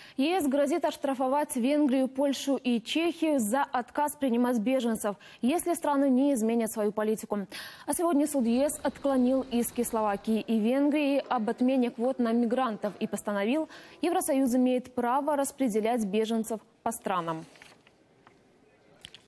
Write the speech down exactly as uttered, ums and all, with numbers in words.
ЕС грозит оштрафовать Венгрию, Польшу и Чехию за отказ принимать беженцев, если страны не изменят свою политику. А сегодня суд ЕС отклонил иски Словакии и Венгрии об отмене квот на мигрантов и постановил, Евросоюз имеет право распределять беженцев по странам.